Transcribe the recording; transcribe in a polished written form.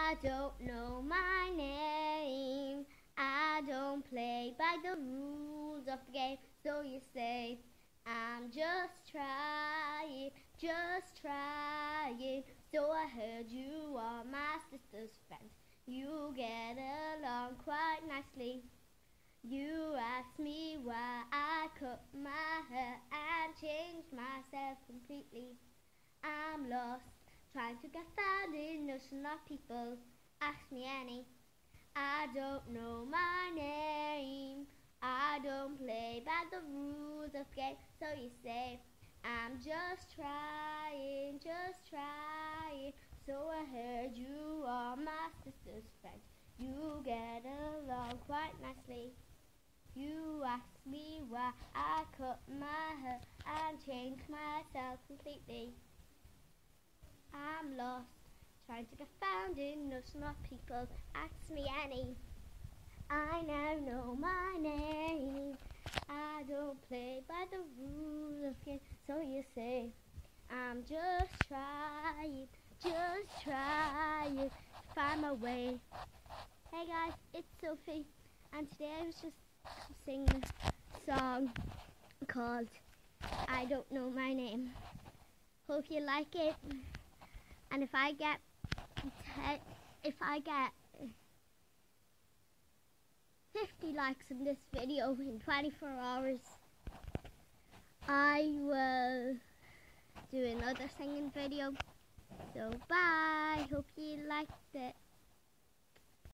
I don't know my name. I don't play by the rules of the game. So you say, I'm just trying. So I heard you are my sister's friend. You get along quite nicely. You asked me why I cut my hair and changed myself completely. I'm lost, trying to get found in ocean of people. Ask me any. I don't know my name. I don't play by the rules of the game. So you say, I'm just trying. So I heard you are my sister's friend. You get along quite nicely. You asked me why I cut my hair and changed myself completely. I'm lost, trying to get found in ocean of people. Ask me any. I now know my name. I don't play by the rules of the game. So you say, I'm just trying to find my way. Hey guys, it's Sophie, and today I was just singing a song called I Don't Know My Name. Hope you like it, and if I get 50 likes in this video in 24 hours, I will do another singing video. So bye, hope you liked it.